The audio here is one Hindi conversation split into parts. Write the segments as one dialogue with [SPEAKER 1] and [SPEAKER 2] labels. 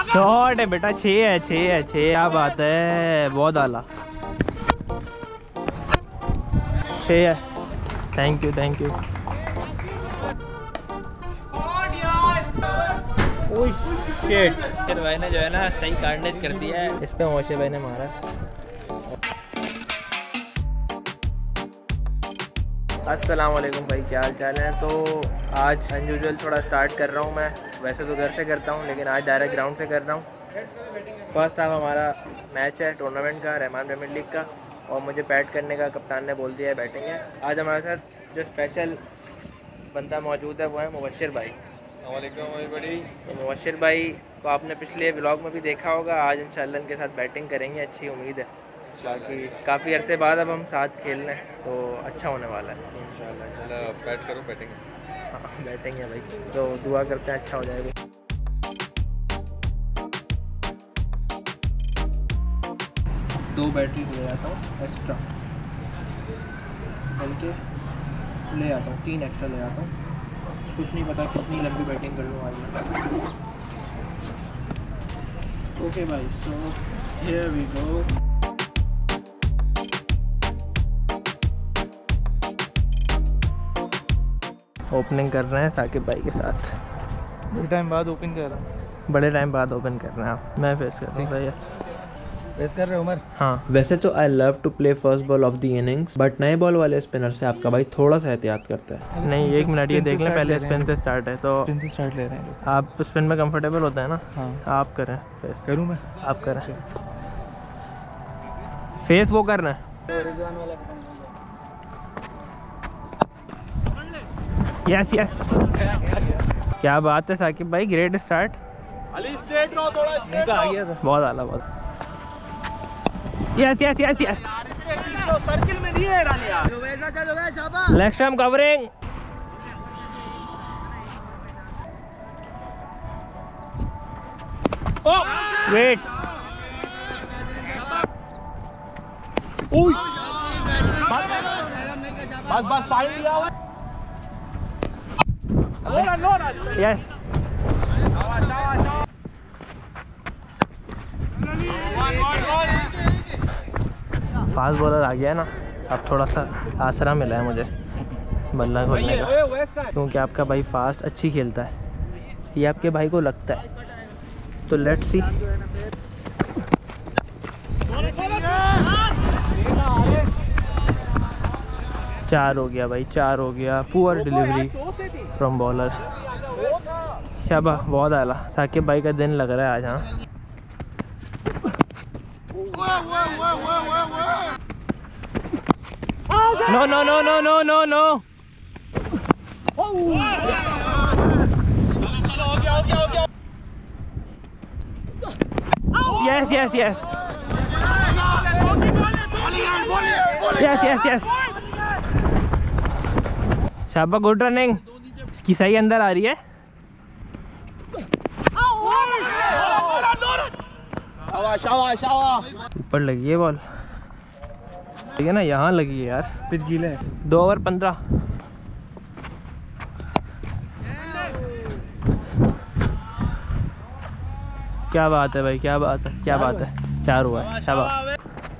[SPEAKER 1] शॉट है बेटा, 6 है 6 है 6। क्या बात है, बहुत आला 6 है। Thank you thank you. भाई ने जो है ना सही कार्नेज कर दिया है, इस पे मोशे भाई ने मारा। अस्सलाम वालेकुम भाई, क्या हाल चाल है। तो आज अनयूजुअल थोड़ा स्टार्ट कर रहा हूँ मैं, वैसे तो घर से करता हूँ लेकिन आज डायरेक्ट ग्राउंड से कर रहा हूँ। फर्स्ट हाफ हमारा मैच है टूर्नामेंट का, रहमान प्रीमियर लीग का, और मुझे बैट करने का कप्तान ने बोल दिया है, बैटिंग है। आज हमारे साथ जो स्पेशल बंदा मौजूद है वो है मुबशिर भाई। तो मुबशिर भाई को आपने पिछले व्लॉग में भी देखा होगा। आज इंशाल्लाह इनके साथ बैटिंग करेंगे, अच्छी उम्मीद है। बाकी काफ़ी अरसे बाद अब हम साथ खेल रहे हैं तो अच्छा होने वाला है इंशाल्लाह। बैट करो, बैटिंग। हाँ बैटिंग है भाई, तो दुआ करते हैं अच्छा हो जाएगा। दो बैटरी ले आता हूँ एक्स्ट्रा, बल्कि ले आता हूँ 3 एक्स्ट्रा ले आता हूँ। कुछ नहीं पता कितनी लंबी बैटिंग कर लूँ आज मैं। ओके भाई, so here we go. Opening कर रहे हैं साकिब भाई के साथ।
[SPEAKER 2] बड़े टाइम बाद ओपन कर रहा हूँ।
[SPEAKER 1] बड़े टाइम बाद ओपन कर रहे हैं आप। मैं फेस कर रहा हूँ भैया।
[SPEAKER 2] फेस कर रहे हो उमर?
[SPEAKER 1] हाँ, वैसे तो I love to play first ball of the innings, but नए बॉल वाले स्पिनर से आपका भाई थोड़ा सा एहतियात करता है। नहीं 1 मिनट ये देख लें, पहले स्पिन से स्टार्ट है तो
[SPEAKER 2] स्पिन से स्टार्ट ले रहे हैं।
[SPEAKER 1] आप स्पिन में कंफर्टेबल होता है ना?
[SPEAKER 2] हाँ
[SPEAKER 1] आप करें फेस।
[SPEAKER 2] करूँ मैं?
[SPEAKER 1] आप करें फेस, वो करना है। यस यस, क्या बात है साकिब भाई, ग्रेट स्टार्ट।
[SPEAKER 2] अली स्ट्रेट रहो, थोड़ा स्ट्रेट आ गया था।
[SPEAKER 1] बहुत आला, बहुत। Yes yes yes yes,
[SPEAKER 2] circle में नहीं है रानी यार। वैसा चलो भाई, शाबाश।
[SPEAKER 1] Leg stump covering. वेट,
[SPEAKER 2] ओए बस बस फाइन लिया हुआ।
[SPEAKER 1] यस। फास्ट बॉलर आ गया है ना, अब थोड़ा सा आसरा मिला है मुझे बल्ला खोलने का, क्योंकि आपका भाई फास्ट अच्छी खेलता है, ये आपके भाई को लगता है। तो लेट्स सी। चार हो गया भाई, 4 हो गया। Poor delivery from bowler. शाबाश, बहुत आला। साकिब भाई का दिन लग रहा है आज। हाँ no no no no no no no. Yes yes yes yes yes yes, शाबाश, गुड रनिंग। इसकी सही अंदर आ रही है। ऊपर लगी है बॉल, ठीक है ना, यहाँ लगी है यार।
[SPEAKER 2] पिच गीला है।
[SPEAKER 1] 2 ओवर 15। क्या बात है भाई, क्या बात है, क्या बात है। 4 हुआ है, शाबाश।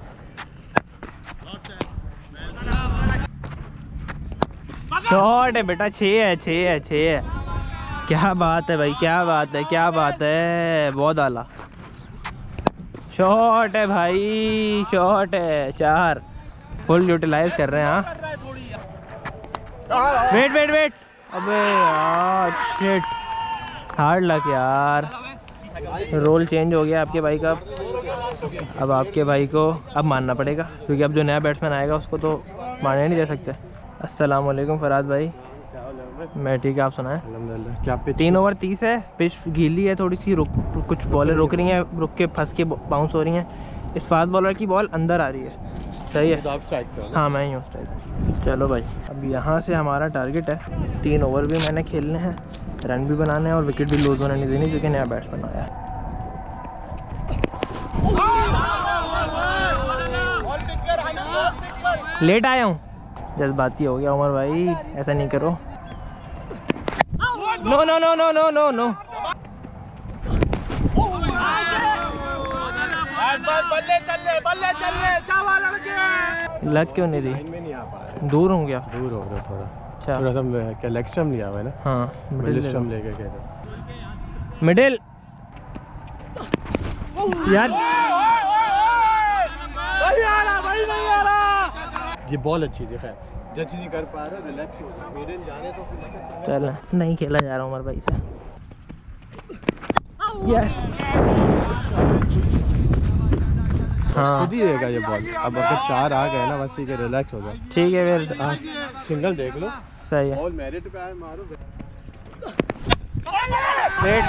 [SPEAKER 1] शॉट है बेटा, 6 है 6 है 6 है। क्या बात है भाई, क्या बात है, क्या बात है, बहुत आला शॉट है भाई, शॉट है। 4 फुल यूटिलाइज कर रहे हैं। हाँ वेट वेट वेट, अबे यार शिट, हार्ड लक यार। रोल चेंज हो गया आपके भाई का। अब आपके भाई को अब मानना पड़ेगा, क्योंकि अब जो नया बैट्समैन आएगा उसको तो मारने नहीं दे सकते। अस्सलाम वालेकुम फराद भाई। मैं ठीक है, आप सुनाएं?
[SPEAKER 2] अल्हम्दुलिल्लाह। क्या पिच?
[SPEAKER 1] 3 ओवर 30 है। पिच गीली है थोड़ी सी, कुछ बॉलें रुक रही हैं, रुक के फंस के बाउंस हो रही हैं। इस फास्ट बॉलर की बॉल अंदर आ रही है। सही है?
[SPEAKER 2] तो आप स्ट्राइक पे हो?
[SPEAKER 1] हाँ मैं ही हूँ स्ट्राइक। चलो भाई, अब यहाँ से हमारा टारगेट है 3 ओवर भी मैंने खेलने हैं, रन भी बनाने हैं और विकेट भी लूज होने नहीं देनी, क्योंकि नया बैट्समैन आया है। लेट आया हूँ, जज्बाती हो गया उमर भाई, ऐसा नहीं करो। No no no no no no no. लग क्यों नहीं रही?
[SPEAKER 3] में नहीं आ पा रहा,
[SPEAKER 1] दूर हो गया।
[SPEAKER 3] दूर हो गया थोड़ा।
[SPEAKER 1] अच्छा
[SPEAKER 3] थोड़ा सा क्या लेग स्टम्प लिया हुआ है ना?
[SPEAKER 1] हाँ
[SPEAKER 3] मिडिल स्टम्प लेके गए थे।
[SPEAKER 1] मिडिल यार
[SPEAKER 3] ये बॉल अच्छी थी, खैर जज नहीं कर पा रहा, रिलैक्स हो गया। मेरे जाने तो
[SPEAKER 1] चल नहीं खेला जा रहा उमर भाई से। यस हाँ
[SPEAKER 3] खुद ही देगा ये बॉल। अब अगर 4 आ गए ना बस ठीक है, रिलैक्स हो जाए।
[SPEAKER 1] ठीक है फिर
[SPEAKER 3] सिंगल देख लो,
[SPEAKER 1] सही है।
[SPEAKER 3] बॉल मेरिट पे आए, मारो।
[SPEAKER 1] वेट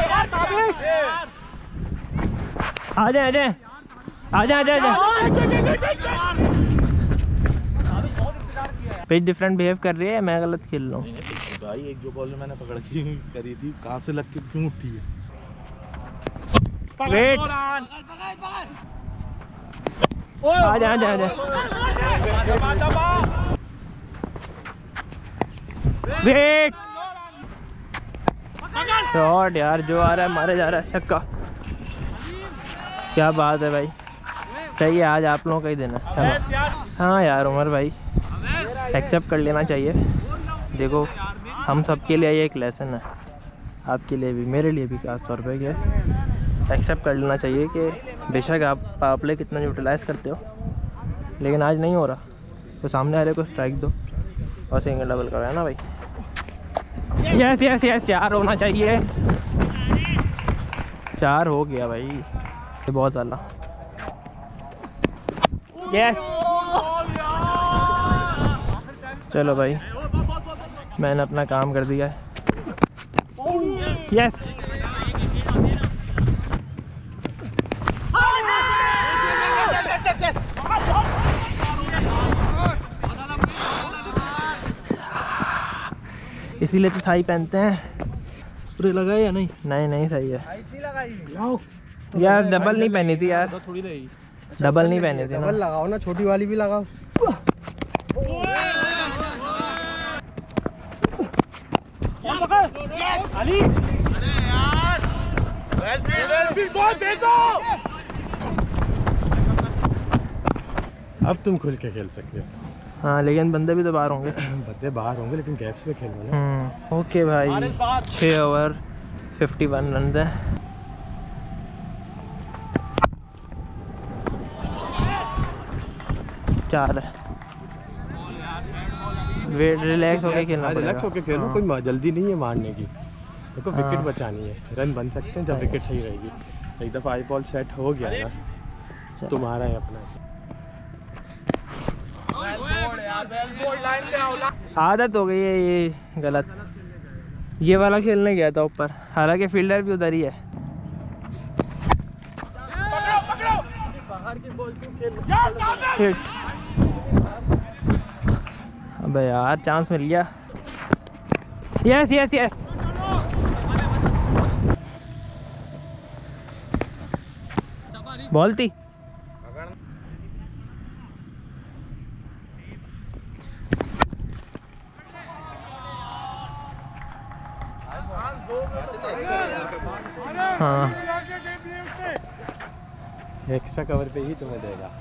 [SPEAKER 1] आ जाए आ जाए आ जाए आ जाए पिच डिफरेंट बिहेव कर रही है, मैं गलत खेल रहा हूँ
[SPEAKER 4] भाई। एक जो बॉल मैंने पकड़ के करी थी, कहाँ से लग के क्यों उठी है?
[SPEAKER 1] वेट आ जाए आ जाए आ जाए वेट शॉट यार, जो आ रहा है मारे जा रहा है। छक्का, क्या बात है भाई। सही है, आज आप लोगों का ही देना। हाँ यार उमर भाई एक्सेप्ट कर लेना चाहिए। देखो हम सब के लिए ये एक लेसन है, आपके लिए भी मेरे लिए भी खास तौर पे, कि एक्सेप्ट कर लेना चाहिए कि बेशक आप पावर प्ले कितना यूटिलाइज़ करते हो, लेकिन आज नहीं हो रहा तो सामने वाले को स्ट्राइक दो और सिंगल डबल करो, है ना भाई। यस यस यस 4 होना चाहिए। 4 हो गया भाई, ये बहुत आला। यस चलो भाई, मैंने अपना काम कर दिया है। यस इसीलिए तो थाई पहनते हैं। स्प्रे लगाए या नहीं? नहीं नहीं सही है यार। डबल नहीं पहनी थी यार, थोड़ी रहेगी। डबल नहीं पहनी थी।
[SPEAKER 3] डबल लगाओ ना, छोटी वाली भी लगाओ। अब तुम खुल के खेल सकते हो।
[SPEAKER 1] हाँ लेकिन बंदे भी तो बाहर होंगे।
[SPEAKER 3] बंदे बाहर होंगे लेकिन गैप्स में खेलना ना।
[SPEAKER 1] ओके भाई 6 ओवर 51 रन है। चार है। वेट रिलैक्स होके खेलना पड़ेगा।
[SPEAKER 3] रिलैक्स होके खेलो, कोई जल्दी नहीं है मारने की। देखो विकेट बचानी है, रन बन सकते हैं जब विकेट सही रहेगी। एक दफ़ा आई बॉल सेट हो गया ना, तुम्हारा है अपना।
[SPEAKER 1] आदत हो गई है ये गलत। ये वाला खेलने गया था ऊपर, हालांकि फील्डर भी उधर ही है। हिट। अबे यार चांस मिल गया। यस यस यस बॉल थी। हाँ
[SPEAKER 3] एक्स्ट्रा कवर पे ही तुम्हें देगा।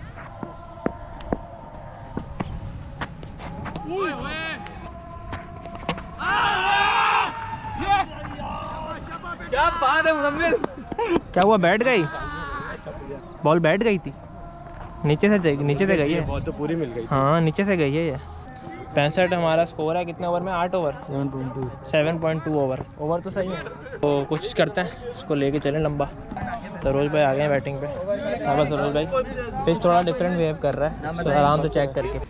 [SPEAKER 2] क्या बात है मुजम्मिल।
[SPEAKER 1] क्या हुआ, बैठ गई बॉल? बैठ गई थी नीचे से गई है।
[SPEAKER 3] बॉल तो पूरी मिल गई।
[SPEAKER 1] हाँ नीचे से गई है ये। 65 हमारा स्कोर है। कितने ओवर में? 8 ओवर 7.2 ओवर तो सही है। तो कोशिश करते हैं उसको लेके चलें लंबा। सरोज भाई आ गए हैं बैटिंग पे। हाँ बस सरोज भाई पिच थोड़ा डिफरेंट बिहेव कर रहा है, तो आराम से चेक करके।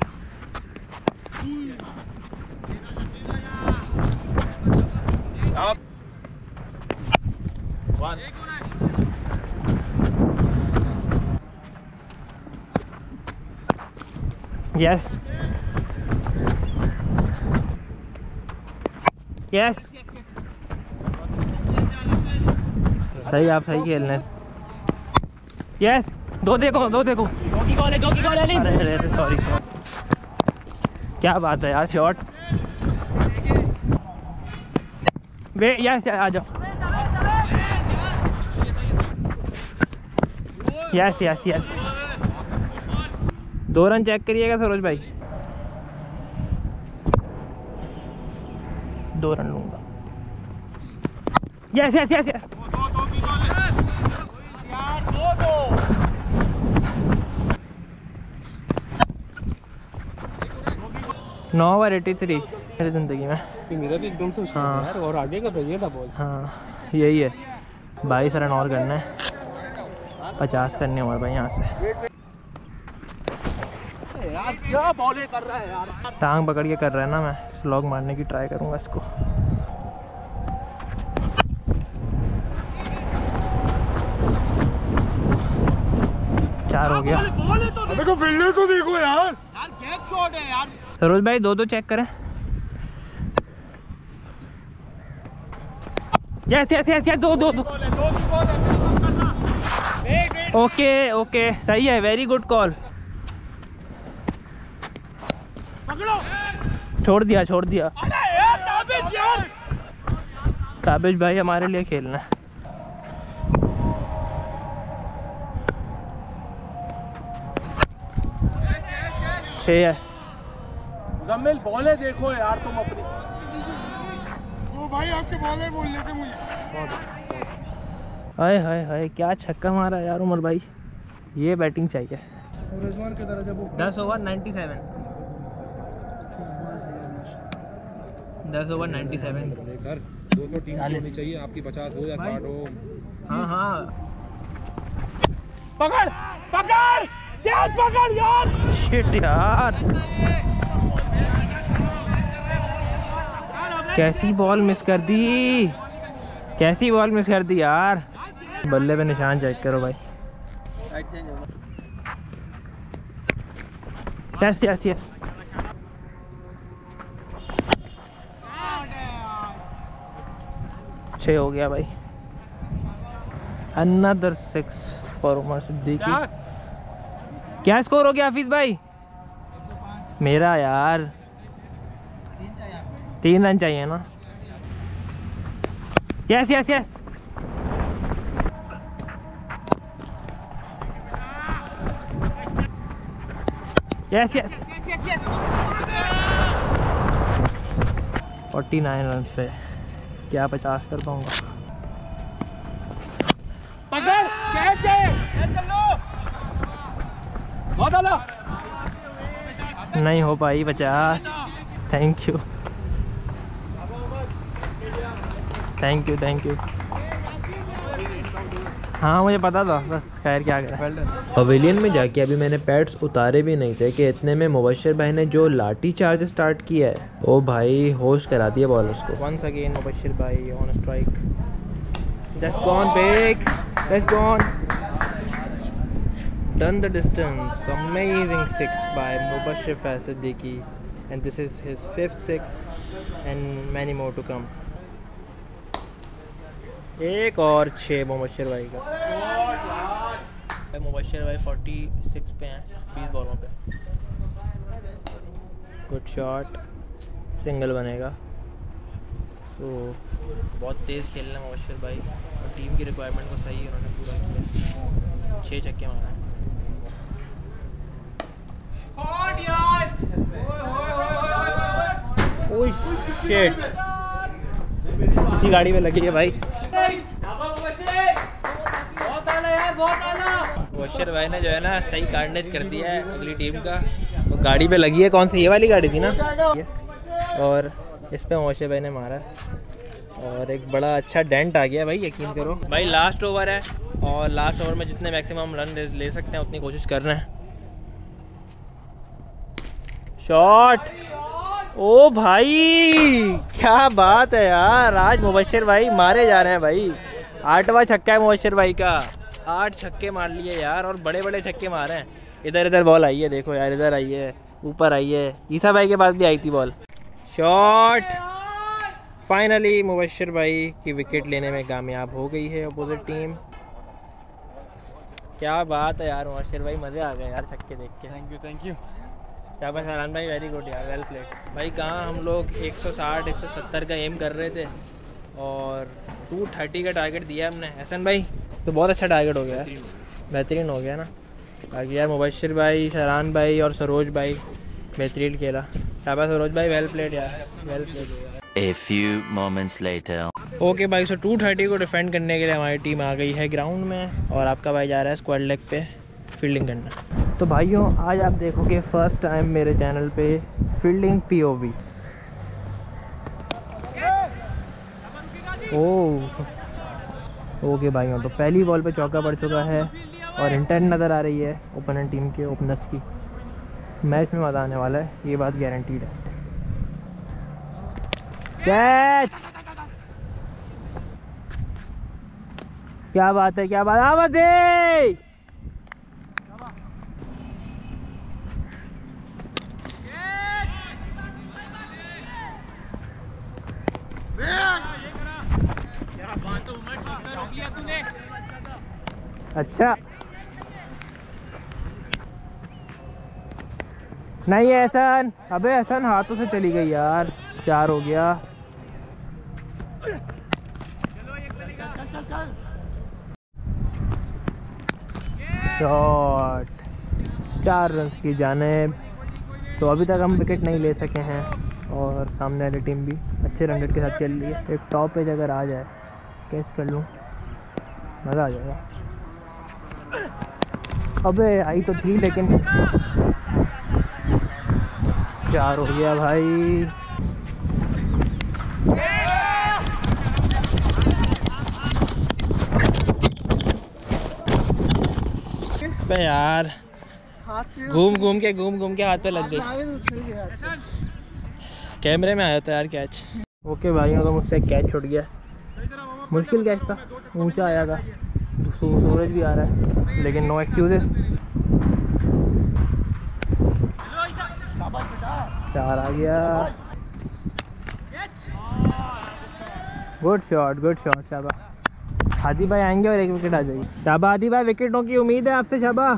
[SPEAKER 1] यस यस सही, आप सही खेल रहे हैं। यस दो देखो। अरे सॉरी। क्या बात है यार, शॉट। वे यस आ जाओ। Yes yes yes. 2 run check करिएगा सरोज भाई। 2 रन लूंगा। Yes yes yes yes. 9 over 83 मेरी ज़िंदगी में।
[SPEAKER 3] मेरा भी एकदम से
[SPEAKER 1] हाँ
[SPEAKER 3] यार, और आगे का चाहिए था बॉल।
[SPEAKER 1] हाँ यही है, 22 रन और करना है, 50 करने और भाई यहाँ से।
[SPEAKER 2] यार क्या बॉले कर रहा है यार।
[SPEAKER 1] टांग पकड़ के कर रहा है ना, मैं स्लॉग मारने की ट्राई करूँगा इसको। चार हो गया।
[SPEAKER 3] अबे को फील्डर तो देखो यार।
[SPEAKER 2] यार गैप शॉट है यार।
[SPEAKER 1] सरोज भाई 2-2 चेक करें। Yes yes yes yes. 2-2 okay okay सही है, वेरी गुड कॉल। छोड़ दिया छोड़ दिया। ताबिश भाई हमारे लिए खेलना है। छः है।
[SPEAKER 2] मुजम्मिल बॉले देखो यार तुम अपनी।
[SPEAKER 3] वो भाई आपके बॉलर बोल रहे थे मुझे।
[SPEAKER 1] हाय हाय हाय क्या छक्का मारा यार उमर भाई, ये बैटिंग चाहिए।
[SPEAKER 3] रिजवान के तरह जब
[SPEAKER 1] 10 ओवर 97। 10 ओवर 97।
[SPEAKER 4] लेकर 200 टीम होनी चाहिए आपकी, 50 हो या 60 हो।
[SPEAKER 1] हाँ हाँ
[SPEAKER 2] पकड़ पकड़ यार, पकड़ यार।
[SPEAKER 1] शिट यार, कैसी बॉल मिस कर दी, कैसी बॉल मिस कर दी यार। बल्ले पे निशान चेक करो भाई। Yes yes yes. छः हो गया भाई। Another 6 for Umar Siddiqui. क्या स्कोर हो गया हाफिज भाई? मेरा यार 3 रन चाहिए ना। Yes yes yes. Yes yes. 49 run पे क्या 50 कर पाऊंगा?
[SPEAKER 2] पकड़ कैच है, कैच कर लो। बहुत आला।
[SPEAKER 1] नहीं हो पाई 50। Thank you thank you thank you. हाँ मुझे पता था, बस खैर क्या करें। पवेलियन में जाके अभी मैंने पैड्स उतारे भी नहीं थे कि इतने में मुबशर भाई ने जो लाठी चार्ज स्टार्ट किया है, ओ भाई होश करा दिया बॉलर्स को। वंस अगेन मुबशर भाई on strike. That's gone big, that's gone. Done the distance. Amazing 6 by Mubashir Faiz Siddiqui, and this is his 5th 6 and many more to come. एक और 6 मुबशर भाई का। मुबशर भाई 46 पे हैं 20 बॉलों पे। गुड शॉट, सिंगल बनेगा। तो बहुत तेज़ खेलना है मुबशर भाई, और टीम की रिक्वायरमेंट को सही उन्होंने पूरा किया। 6 छक्के मारा है। ओह शिट, इसी गाड़ी में लगी है भाई। मुबशर भाई ने जो है ना सही कार्नेज कर दिया है अगली टीम का। वो गाड़ी पे लगी है, कौन सी, ये वाली गाड़ी थी ना, और इस पे मुबशर भाई ने मारा और एक बड़ा अच्छा डेंट आ गया भाई, यकीन करो भाई। लास्ट ओवर है और लास्ट ओवर में जितने मैक्सिमम रन ले सकते हैं उतनी कोशिश कर रहे हैं। शॉट, ओ भाई क्या बात है यार, आज मुबशर भाई मारे जा रहे हैं भाई। 8वां छक्का है मुबशर भाई का, 8 छक्के मार लिए यार, और बड़े बड़े छक्के मारे हैं। इधर इधर बॉल आई है, देखो यार, इधर आई है, ऊपर आई है। ईसा भाई के पास भी आई थी बॉल। शॉट, फाइनली मुबशर भाई की विकेट लेने में कामयाब हो गई है अपोजिट टीम। क्या बात है यार मुबशर भाई, मज़े आ गए यार छक्के देख के।
[SPEAKER 3] Thank you.
[SPEAKER 1] शाबाश हरान भाई, वेरी गुड यार, वेल प्लेड भाई। कहाँ हम लोग 160 170 का एम कर रहे थे और 230 का टारगेट दिया हमने। हसन भाई तो बहुत अच्छा टारगेट हो गया है। बेहतरीन हो गया ना। बाकी यार मुबशिर भाई, शरान भाई और सरोज भाई बेहतरीन खेला। शाबाश सरोज भाई, वेल प्लेड यार, well played.
[SPEAKER 5] A few moments later.
[SPEAKER 1] Okay भाई, सो 230 को डिफेंड करने के लिए हमारी टीम आ गई है ग्राउंड में और आपका भाई जा रहा है स्क्वाड लेग पे फील्डिंग करना। तो भाइयों आज आप देखोगे फर्स्ट टाइम मेरे चैनल पे फील्डिंग POV। ओके भाइयों, तो पहली बॉल पे चौका पड़ चुका है और इंटेंट नज़र आ रही है ओपोनेंट टीम के ओपनर्स की। मैच में मज़ा आने वाला है, ये बात गारंटीड है। कैच, क्या बात है, क्या बात, आवाज़ है। अच्छा नहीं है एहसन, अबे एहसन हाथों से चली गई यार, 4 हो गया। शॉट, 4 रन्स की जानेब। सो अभी तक हम विकेट नहीं ले सके हैं और सामने वाली टीम भी अच्छे रन रेट के साथ चल रही है। एक टॉप एज अगर आ जाए, कैच कर लूँ, मज़ा आ जाएगा। अबे आई तो थी लेकिन 4 हो गया भाई। बे यार घूम घूम के हाथ पे लग गई, कैमरे में आया था यार कैच। ओके भाइयों, तो मुझसे कैच छूट गया, मुश्किल कैच था, ऊंचा आया था, सूरज भी आ रहा है लेकिन नो एक्सक्यूजेस। 4 आ गया। गुड शॉट शाबा। हादी भाई आएंगे और एक विकेट आ जाएगी। शाबा हादी भाई, विकेटों की उम्मीद है आपसे शाबा।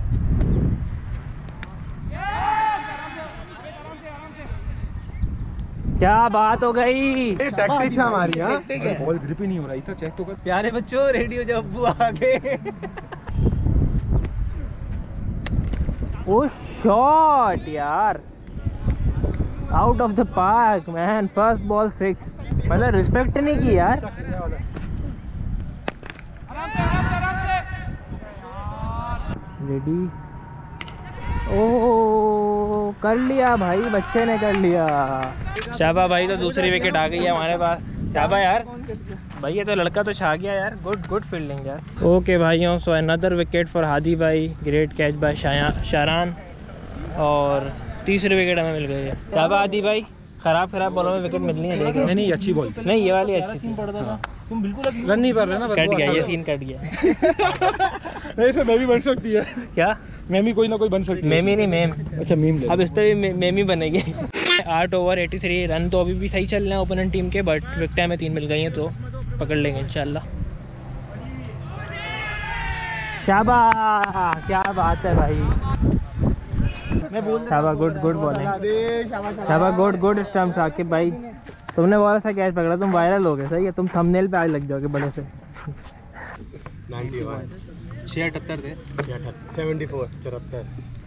[SPEAKER 1] क्या बात हो गई,
[SPEAKER 3] टैक्टिक्स है हमारी। हाँ
[SPEAKER 4] बॉल ग्रिप ही नहीं हो रही था, चेक तो कर।
[SPEAKER 1] प्यारे बच्चों, रेडियो जब अब्बू आ गए। ओ शॉट यार, out of the park man, first ball 6। मतलब रिस्पेक्ट नहीं की यार। रेडी, ओ कर लिया भाई, बच्चे ने कर लिया। शाबा भाई, तो दूसरी विकेट आ गई है हमारे पास। शाबा यार भाई, ये तो लड़का तो छा गया यार, गुड फील्डिंग यार। ओके भाइयों, so another wicket for Hadi भाई, ग्रेट कैच बाय शारान और तीसरी विकेट हमें मिल गई है। शाबा हादी भाई, खराब बॉलों में विकेट मिलनी है लेकिन
[SPEAKER 4] नहीं अच्छी बॉल,
[SPEAKER 1] नहीं ये वाली अच्छी थी।
[SPEAKER 4] तुम बिल्कुल रन नहीं कर रहे ना,
[SPEAKER 1] कट गया ये सीन, कट गया।
[SPEAKER 4] नहीं सर, मैं भी बन सकती है।
[SPEAKER 1] क्या
[SPEAKER 4] मेमी कोई ना कोई बन सकती है।
[SPEAKER 1] मेमी नहीं मेम।
[SPEAKER 4] अच्छा मीम,
[SPEAKER 1] अब इस पर भी मेमी बनेगी। 8 ओवर 83 रन तो अभी भी सही चल रहे हैं ओपोनेंट टीम के, बट विकेट में 3 मिल गई हैं तो पकड़ लेंगे इंशाल्लाह। क्या बात है भाई, शाबा गुड बॉलिंग, शाबा गुड स्टम्प। साकिब भाई, तुमने बहुत सा कैच पकड़ा, तुम वायरल हो गए, सही है, तुम थंबनेल पे आज लग जाओगे बड़े से।
[SPEAKER 3] 91
[SPEAKER 4] 78 थे,
[SPEAKER 3] 74 74।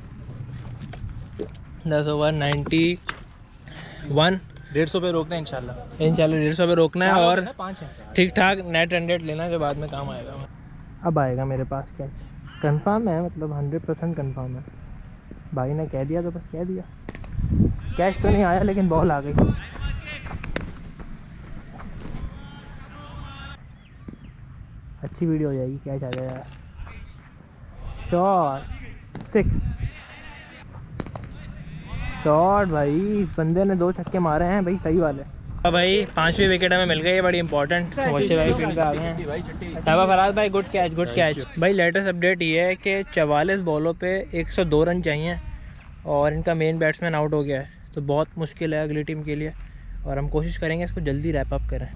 [SPEAKER 1] 10 ओवर 91,
[SPEAKER 4] 150 पे रोकना है इंशाल्लाह
[SPEAKER 1] 150 पे रोकना है और
[SPEAKER 4] 5 है।
[SPEAKER 1] ठीक ठाक नेट 100 लेना है जो बाद में काम आएगा। अब आएगा मेरे पास कैच, कंफर्म है, मतलब 100% कंफर्म है। भाई ने कह दिया तो बस कह दिया। कैच तो नहीं आया लेकिन बॉल आ गई। अच्छी वीडियो हो जाएगी, कैच आ जाएगा। शॉट 6 शॉट भाई, इस बंदे ने 2 छक्के मारे हैं भाई, सही वाले। भाई 5वीं विकेट हमें मिल गई है, बड़ी इंपॉर्टेंट। मुबशिर भाई फील्ड पे आ गए हैं। शाबा फराज भाई, गुड कैच भाई। लेटेस्ट अपडेट ये है कि 44 बॉलों पे 102 रन चाहिए और इनका मेन बैट्समैन आउट हो गया है, तो बहुत मुश्किल है अगली टीम के लिए और हम कोशिश करेंगे इसको जल्दी रैप अप करें।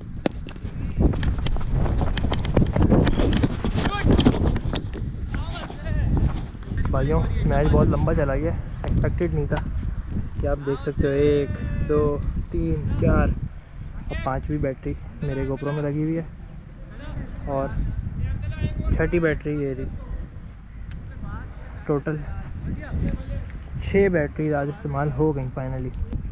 [SPEAKER 1] भाइयों मैच बहुत लंबा चला गया, एक्सपेक्टेड नहीं था कि आप देख सकते हो 1 2 3 4 अब 5वीं बैटरी मेरे गोप्रो में लगी हुई है और 6ठी बैटरी ये थी टोटल 6 बैटरीज आज इस्तेमाल हो गई फाइनली।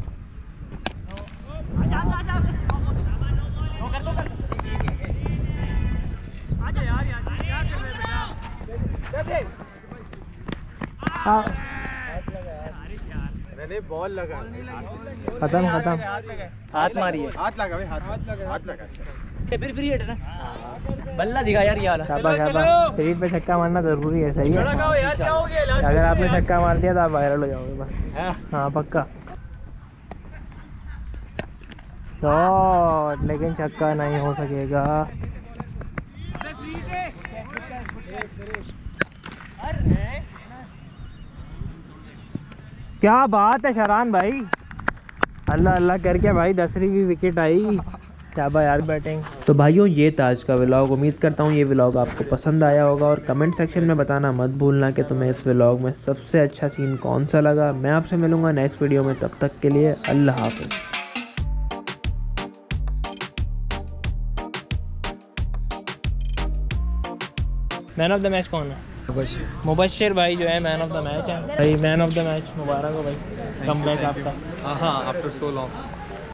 [SPEAKER 3] अरे बॉल लगा,
[SPEAKER 1] खत्म खत्म।
[SPEAKER 2] हाथ मारिए,
[SPEAKER 3] हाथ लगा भाई, हाथ लगा।
[SPEAKER 2] फिर फ्री हिट ना, बल्ला दिखा यार ये वाला।
[SPEAKER 1] फ्री पे छक्का मारना जरूरी है, सही है। अगर आपने छक्का मार दिया तो आप वायरल हो जाओगे बस। हाँ पक्का शॉट, लेकिन छक्का नहीं हो सकेगा। क्या बात है शरान भाई, अल्लाह अल्लाह करके भाई 10वीं भी विकेट आई। क्या भाई यार बैटिंग। तो भाइयों ये था आज का व्लॉग। उम्मीद करता हूँ ये व्लॉग आपको पसंद आया होगा और कमेंट सेक्शन में बताना मत भूलना कि तुम्हें इस व्लॉग में सबसे अच्छा सीन कौन सा लगा। मैं आपसे मिलूँगा नेक्स्ट वीडियो में, तब तक के लिए अल्लाह हाफिज़। मैन ऑफ द मैच कौन है? मुबशिर भाई जो है मैन ऑफ द मैच है भाई। मैन ऑफ द मैच मुबारक हो भाई, कमबैक आपका।
[SPEAKER 3] हाँ आफ्टर सो लॉन्ग।